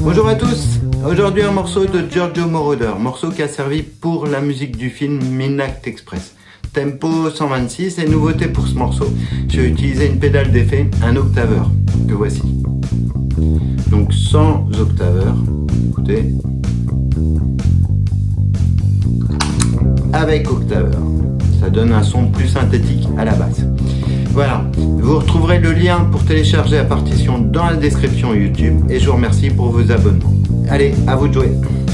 Bonjour à tous, aujourd'hui un morceau de Giorgio Moroder, morceau qui a servi pour la musique du film Midnight Express. Tempo 126 et nouveauté pour ce morceau. J'ai utilisé une pédale d'effet, un octaveur, que voici. Donc sans octaveur, écoutez. Avec octaveur, ça donne un son plus synthétique à la basse. Voilà, vous retrouverez le lien pour télécharger la partition dans la description YouTube et je vous remercie pour vos abonnements. Allez, à vous de jouer.